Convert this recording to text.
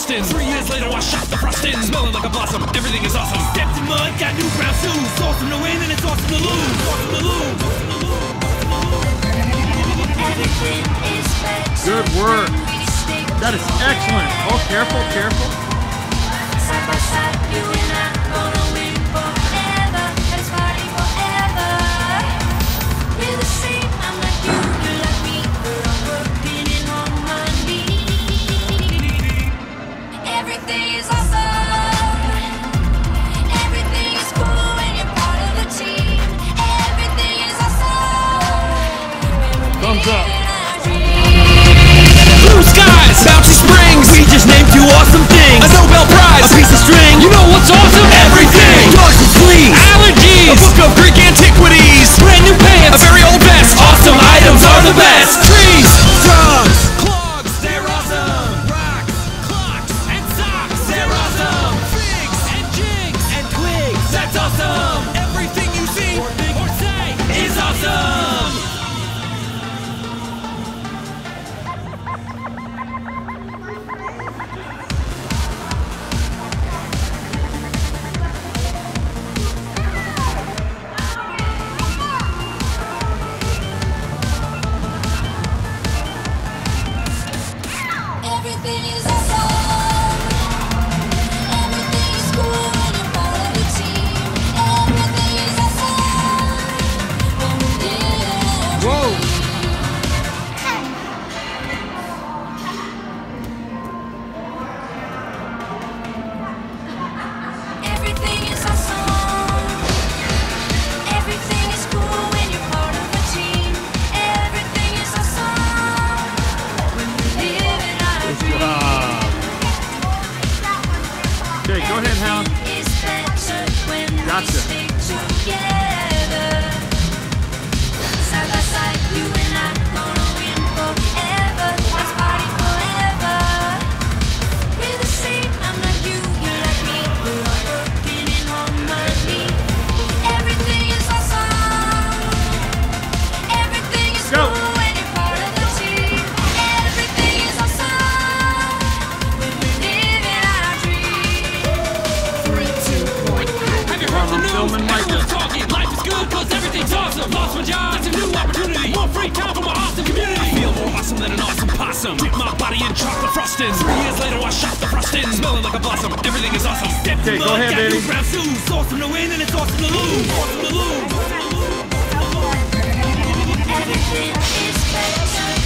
frosting. 3 years later, I shot the frosting. Smelling like a blossom, everything is awesome. Stepped in mud, got new brown shoes. It's awesome to win and it's awesome to lose. Awesome to lose. Good work. That is excellent. Oh, careful, careful. Side by side, you and I gonna win forever. Let's party forever. We're the same, I'm like you, you're like me. We're all working in harmony. Everything is awesome. Everything is cool when you're part of the team. Everything is awesome. Thumbs up. Blue skies, bouncy springs. We just named 2 awesome things. A Nobel Prize, a piece of string. You know what's awesome? Everything. Dogs and fleas, allergies, a book of Greek antiquities, brand new pants, a very old vest. Awesome items are the best. Trees, drugs, clogs, they're awesome. Rocks, clocks, and socks, they're awesome. Figs and jigs and twigs, that's awesome. Everything you see or think or say is awesome. Everything is awesome. Everything is cool when you're part of the team. Everything is awesome when we live in our Whoa. Everything is awesome. Everything is cool when you're part of a team. Everything is awesome when we live in our dream. Okay, go ahead, Hal. It's better when Gotcha. we stay together. Side by side, you and I gonna win forever. Let's party forever. We're the same, I'm like you, you're like me. We're all working in harmony. Everything is awesome. Everything is Go. cool when you're part of the team. Everything is awesome when we live in our dream. 3, 2, 1. Have you heard the news? filming Micah. Everyone's talking. Life is good cause everything's awesome. Lost my job, it's a new opportunity. More free time for my awesome community. I feel more awesome than an awesome possum. Dip my body in chocolate frosting. 3 years later, I shot the frosting. Smelling like a blossom, everything is awesome. Stepped in Okay, go mud, ahead, got baby. new brown shoes. It's awesome to win and it's awesome to lose. Awesome to lose. Everything is better